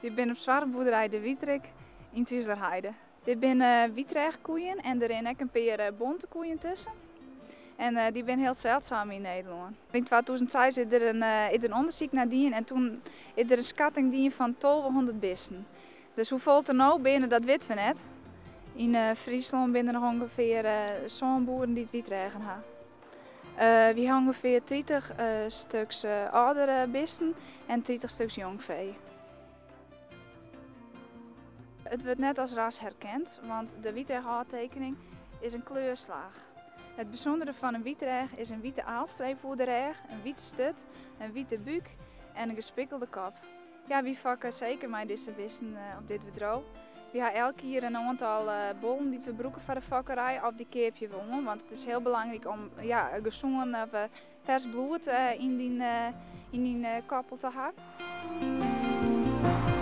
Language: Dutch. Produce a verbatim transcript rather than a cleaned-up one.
Ik ben op zware boerderij de Wietrik in Twieslerheide. Dit zijn uh, wietrechtkoeien en er zijn ook een paar uh, bonte koeien tussen. En uh, die zijn heel zeldzaam in Nederland. In tweeduizend zes is er een, uh, is er een onderzoek naar die en toen is er een schatting die van twaalfhonderd beesten. Dus hoeveel er nou binnen, dat weten we net. In uh, Friesland zijn er nog ongeveer uh, zo'n boeren die het wietrechten hebben. Uh, we hebben ongeveer dertig uh, stuks uh, oudere beesten en dertig stuks jongvee. Het wordt net als ras herkend, want de wietrechthaartekening is een kleurslag. Het bijzondere van een wietrecht is een witte aalstreep voor de reg, een witte stut, een witte buik en een gespikkelde kop. Ja, we vakken zeker met deze beesten uh, op dit bedrijf. We hebben elke keer een aantal uh, bollen die we gebruiken voor de vakkerij of die keepje wonen, want het is heel belangrijk om ja, gezongen of uh, vers bloed uh, in die, uh, in die uh, koppel te hebben.